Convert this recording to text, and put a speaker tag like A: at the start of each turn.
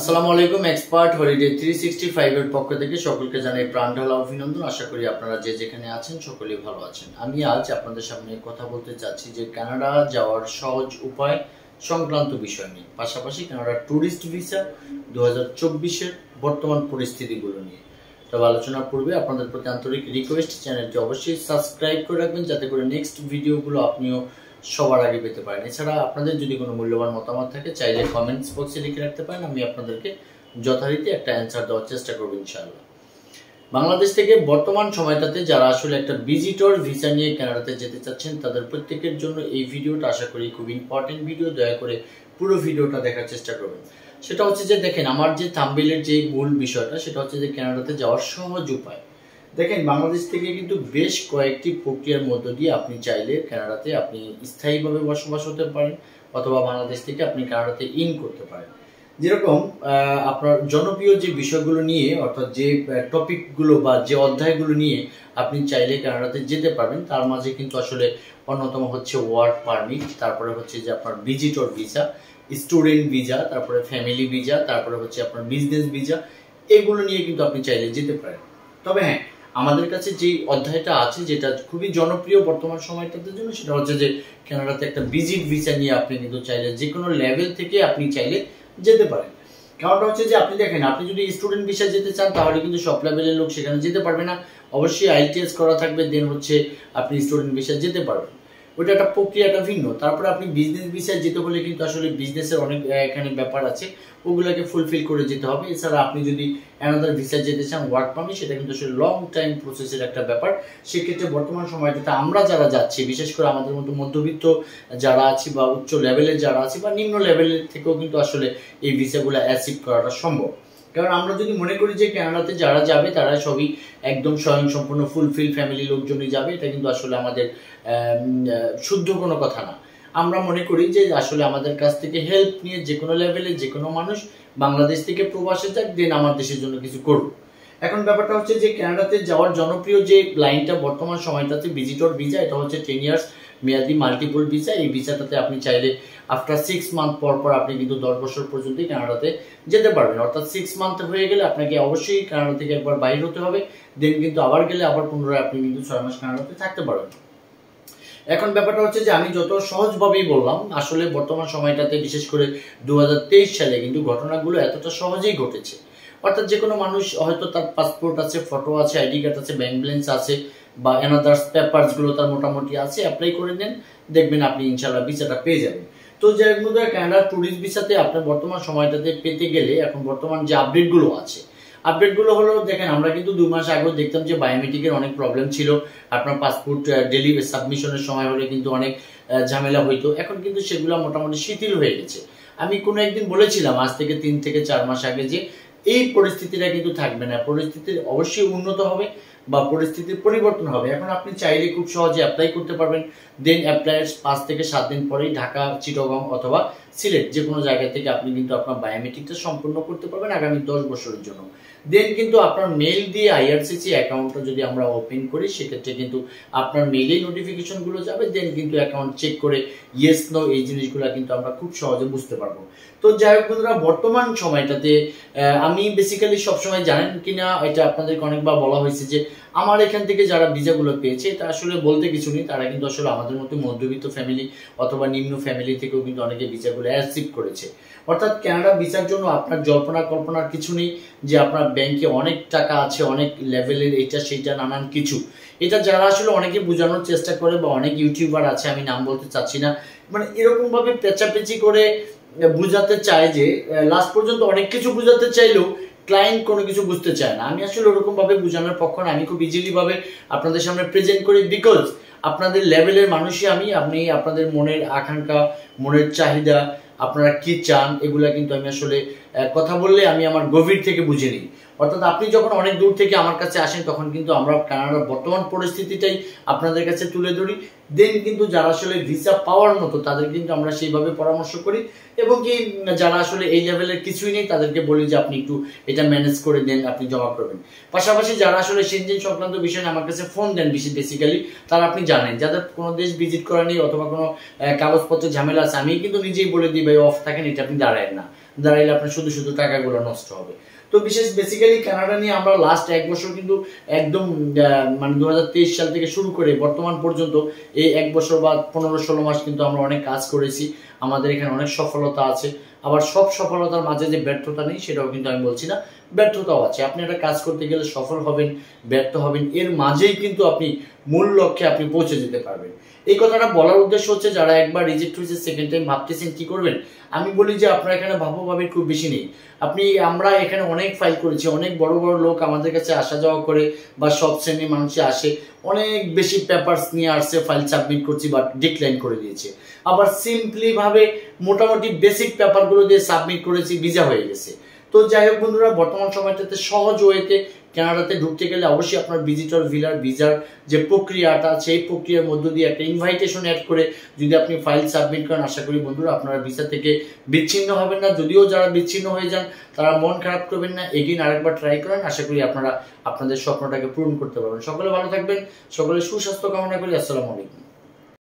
A: আসসালামু আলাইকুম। Expert holiday 365 এর পক্ষ থেকে সকলকে জানাই প্রাণঢালা অভিনন্দন। আশা করি আপনারা যে যেখানে আছেন সকলেই ভালো আছেন। আমি আজ আপনাদের সামনে কথা বলতে চাচ্ছি যে কানাডা যাওয়ার সহজ উপায় সংক্রান্ত বিষয় নিয়ে, পাশাপাশি কানাডা ট্যুরিস্ট ভিসা 2024 এর বর্তমান পরিস্থিতিগুলো নিয়ে। তবে আলোচনার পূর্বে আপনাদের প্রতি আন্তরিক রিকোয়েস্ট, চ্যানেলটি অবশ্যই সাবস্ক্রাইব করে রাখবেন যাতে করে নেক্সট ভিডিওগুলো আপনিও সবার আগে পেতে পারেন। এছাড়া আপনাদের যদি কোনো মূল্যবান মতামত থাকে চাইলে কমেন্টস বক্সে লিখে রাখতে পারেন, আমি আপনাদেরকে যথারীতি একটা অ্যান্সার দেওয়ার চেষ্টা করব ইনশাআল্লাহ। বাংলাদেশ থেকে বর্তমান সময়টাতে যারা আসলে একটা ভিজিটর ভিসা নিয়ে কানাডাতে যেতে চাচ্ছেন তাদের প্রত্যেকের জন্য এই ভিডিওটা আশা করি খুব ইম্পর্টেন্ট ভিডিও। দয়া করে পুরো ভিডিওটা দেখার চেষ্টা করবেন। সেটা হচ্ছে যে দেখেন, আমার যে থাম্বনেইলের যে মূল বিষয়টা সেটা হচ্ছে যে কানাডাতে যাওয়ার সহজ উপায়। দেখেন, বাংলাদেশ থেকে কিন্তু বেশ কয়েকটি প্রক্রিয়ার মধ্য দিয়ে আপনি চাইলে কানাডাতে আপনি স্থায়ীভাবে বসবাস হতে পারেন, অথবা বাংলাদেশ থেকে আপনি কানাডাতে ইন করতে পারেন। যেরকম আপনার জনপ্রিয় যে বিষয়গুলো নিয়ে, অর্থাৎ যে টপিকগুলো বা যে অধ্যায়গুলো নিয়ে আপনি চাইলে কানাডাতে যেতে পারবেন, তার মাঝে কিন্তু আসলে অন্যতম হচ্ছে ওয়ার্ক পারমিট, তারপরে হচ্ছে যে আপনার ভিজিটর ভিসা, স্টুডেন্ট ভিসা, তারপরে ফ্যামিলি ভিসা, তারপরে হচ্ছে আপনার বিজনেস ভিসা। এগুলো নিয়ে কিন্তু আপনি চাইলে যেতে পারেন। তবে হ্যাঁ, আমাদের কাছে যে অধ্যায়টা আছে যেটা খুবই জনপ্রিয় বর্তমান সময়টার জন্য, সেটা হচ্ছে যে কানাডাতে একটা ভিজিট ভিসা নিয়ে আপনি কিন্তু চাইলে যে কোনো লেভেল থেকে আপনি চাইলে যেতে পারেন। কারণটা হচ্ছে যে আপনি দেখেন, আপনি যদি স্টুডেন্ট ভিসা যেতে চান তাহলে কিন্তু সব লেভেলের লোক সেখানে যেতে পারবে না। অবশ্যই আইটিএস করা থাকবে, দেন হচ্ছে আপনি স্টুডেন্ট ভিসা যেতে পারবেন। ওইটা একটা প্রক্রিয়াটা ভিন্ন। তারপরে আপনি বিজনেস ভিসা যেতে হলে কিন্তু আসলে বিজনেসের অনেক এখানে ব্যাপার আছে, ওগুলোকে ফুলফিল করে যেতে হবে। এছাড়া আপনি যদি অ্যানাদার ভিসা যেতে চান ওয়ার্ক পারমিট, সেটা কিন্তু আসলে লং টাইম প্রসেসের একটা ব্যাপার। সেক্ষেত্রে বর্তমান সময়টাতে আমরা যারা যাচ্ছি, বিশেষ করে আমাদের মতো মধ্যবিত্ত যারা আছি বা উচ্চ লেভেলের যারা আছি বা নিম্ন লেভেলের থেকেও কিন্তু আসলে এই ভিসাগুলো অ্যাচিভ করাটা সম্ভব। কারণ আমরা যদি মনে করি যে কানাডাতে যারা যাবে তারা সবই একদম স্বয়ংসম্পূর্ণ ফুলফিল ফ্যামিলি লোকজনই যাবে, এটা কিন্তু আসলে আমাদের শুদ্ধ কোনো কথা না। আমরা মনে করি যে আসলে আমাদের কাছ থেকে হেল্প নিয়ে যে কোনো লেভেলে যে কোনো মানুষ বাংলাদেশ থেকে প্রবাসে যাক, দেন আমার দেশের জন্য কিছু করব। এখন ব্যাপারটা হচ্ছে যে কানাডাতে যাওয়ার জনপ্রিয় যে লাইনটা বর্তমান সময়টাতে ভিজিটর ভিসা, এটা হচ্ছে 10 ইয়ার্স মেয়াদি মাল্টিপল ভিসা। এই ভিসাটাতে আপনি চাইলে আফটার 6 মান্থ পর পর আপনি কিন্তু 10 বছর পর্যন্ত কানাডাতে যেতে পারবেন। অর্থাৎ 6 মান্থ হয়ে গেলে আপনাকে অবশ্যই কানাডা থেকে একবার বাইরে হতে হবে, দেন কিন্তু আবার গেলে আবার পুনরায় আপনি কিন্তু 6 মাস কানাডাতে থাকতে পারবেন। এখন ব্যাপারটা হচ্ছে যে আমি যত সহজভাবেই বললাম, আসলে বর্তমান সময়টাতে বিশেষ করে 2023 সালে কিন্তু ঘটনাগুলো এতটা সহজেই ঘটেছে। অর্থাৎ যে কোনো মানুষ হয়তো তার পাসপোর্ট আছে, ফটো আছে, আইডি কার্ড আছে, ব্যাংক ব্যালেন্স আছে বা অ্যানাদার্স পেপারসগুলো তার মোটামুটি আছে, অ্যাপ্লাই করে দেন, দেখবেন আপনি ইনশাআল্লাহ ভিসাটা পেয়ে যাবেন। তো যার মধ্যে কানাডা ট্যুরিস্ট ভিসাতে আপনার বর্তমান সময়টাতে পেতে গেলে এখন বর্তমান যে আপডেটগুলো আছে, আপডেটগুলো হলো দেখেন, আমরা কিন্তু 2 মাস আগেও দেখতাম যে বায়োমেট্রিকের অনেক প্রবলেম ছিল। আপনার পাসপোর্ট ডেলি সাবমিশনের সময় হলে কিন্তু অনেক ঝামেলা হইতো। এখন কিন্তু সেগুলো মোটামুটি শিথিল হয়ে গেছে। আমি কোনো একদিন বলেছিলাম আজ থেকে 3 থেকে 4 মাস আগে যে এই পরিস্থিতিটা কিন্তু থাকবে না, পরিস্থিতি অবশ্যই উন্নত হবে বা পরিস্থিতির পরিবর্তন হবে। এখন আপনি চাইলে খুব সহজে অ্যাপ্লাই করতে পারবেন, দেন অ্যাপ্লাইয়ের 5 থেকে 7 দিন পরেই ঢাকা, চিটাগং অথবা সিলেট যে কোনো জায়গা থেকে আপনি কিন্তু আপনার বায়োমেট্রিকটা সম্পূর্ণ করতে পারবেন আগামী 10 বছরের জন্য। দেন কিন্তু আপনার মেইল দিয়ে আইআরসিসি অ্যাকাউন্টটা যদি আমরা ওপেন করি, সেক্ষেত্রে কিন্তু আপনার মেইলেই নোটিফিকেশনগুলো যাবে, দেন কিন্তু অ্যাকাউন্ট চেক করে ইয়েস নো এই জিনিসগুলো কিন্তু আমরা খুব সহজে বুঝতে পারবো। তো যাই হোক বন্ধুরা, বর্তমান সময়টাতে আমি বেসিক্যালি সবসময় জানেন কিনা এটা আপনাদেরকে অনেকবার বলা হয়েছে যে আমার এখান থেকে যারা ভিসাগুলো পেয়েছে, এটা আসলে বলতে কিছু নেই, তারা কিন্তু আসলে আমাদের মতো মধ্যবিত্ত ফ্যামিলি অথবা নিম্ন ফ্যামিলি থেকেও কিন্তু অনেকে ভিসাগুলো অ্যাচিভ করেছে। অর্থাৎ কানাডা ভিসার জন্য আপনার জল্পনা কল্পনার কিছু নেই যে আপনার ব্যাংকে অনেক টাকা আছে, অনেক লেভেলের এটা সেটা নানান কিছু। এটা যারা আসলে অনেকে বোঝানোর চেষ্টা করে বা অনেক ইউটিউবার আছে, আমি নাম বলতে চাচ্ছি না, মানে এরকম ভাবে পেঁচাপেচি করে বুঝাতে চায় যে লাস্ট পর্যন্ত অনেক কিছু বুঝাতে চাইলেও ক্লায়েন্ট কোনো কিছু বুঝতে চায় না। আমি আসলে ওরকম ভাবে বোঝানোর পক্ষ না, আমি খুব ইজিলি ভাবে আপনাদের সামনে প্রেজেন্ট করি, বিকজ আপনাদের লেভেলের মানুষই আপনি আপনাদের মনের আকাঙ্ক্ষা, মনের চাহিদা, আপনারা কি চান, এগুলা কিন্তু আমি আসলে কথা বললে আমি আমার গভীর থেকে বুঝে নিই। অর্থাৎ আপনি যখন অনেক দূর থেকে আমার কাছে আসেন তখন কিন্তু আমরা কানাডার বর্তমান পরিস্থিতিটাই আপনাদের কাছে তুলে ধরি, দেন কিন্তু যারা আসলে ভিসা পাওয়ার মতো তাদের কিন্তু আমরা সেইভাবে পরামর্শ করি, এবং কি যারা আসলে এই লেভেলের কিছুই নেই তাদেরকে বলি যে আপনি একটু এটা ম্যানেজ করে দেন, আপনি জমা করবেন। পাশাপাশি যারা আসলে সেনজেন সংক্রান্ত বিষয় আমার কাছে ফোন দেন বেসিক্যালি, তারা আপনি জানেন যাদের কোনো দেশ ভিজিট করা নেই অথবা কোনো কাগজপত্রের ঝামেলা আছে, আমি কিন্তু নিজেই বলে দিই ভাই অফ থাকেন, এটা আপনি দাঁড়ায়েন না, দাঁড়াইলে আপনার শুধু শুধু টাকাগুলো নষ্ট হবে। তো বেসিক্যালি কানাডা নিয়ে আমরা লাস্ট 1 বছর কিন্তু একদম মানে 2023 সাল থেকে শুরু করে বর্তমান পর্যন্ত এই 1 বছর বা 15-16 মাস কিন্তু আমরা অনেক কাজ করেছি। আমাদের এখানে অনেক সফলতা আছে, আবার সব সফলতার মাঝে যে ব্যর্থতা নেই সেটাও কিন্তু আমি বলছি না, ব্যর্থতাও আছে। আপনি একটা কাজ করতে গেলে সফল হবেন, ব্যর্থ হবেন, এর মাঝেই কিন্তু আপনি মূল লক্ষ্যে আপনি পৌঁছে যেতে পারবেন। এই কথাটা বলার উদ্দেশ্য হচ্ছে যারা একবার রিজেক্ট হয়েছে সেকেন্ড টাইম ভাবতেছেন কি করবেন, আমি বলি যে আপনার এখানে ভাবাভাবির খুব বেশি নেই। আমরা এখানে অনেক ফাইল করেছি, অনেক বড় বড় লোক আমাদের কাছে আসা যাওয়া করে বা সব শ্রেণীর মানুষ আসে, অনেক বেশি পেপারস নিয়ে আসছে, ফাইল সাবমিট করছি বাট ডিক্লাইন করে দিয়েছে। আবার সিম্পলি ভাবে মোটামুটি বেসিক পেপারগুলো দিয়ে সাবমিট করেছি, ভিসা হয়ে গেছে। তো যাই হোক বন্ধুরা, বর্তমান সময়টাতে সহজ ওয়েতে কানাডাতে ঢুকতে গেলে অবশ্যই আপনার ভিজিটর ভিসার যে প্রক্রিয়াটা সেই প্রক্রিয়ার মধ্য দিয়ে একটা ইনভাইটেশন অ্যাড করে যদি আপনি ফাইল সাবমিট করেন, আশা করি বন্ধুরা আপনারা ভিসা থেকে বিচ্ছিন্ন হবেন না। যদিও যারা বিচ্ছিন্ন হয়ে যান তারা মন খারাপ করবেন না, এগিন আরেকবার ট্রাই করেন, আশা করি আপনারা আপনাদের স্বপ্নটাকে পূরণ করতে পারবেন। সকলে ভালো থাকবেন, সকলে সুস্বাস্থ্য কামনা করি। আসসালামু আলাইকুম।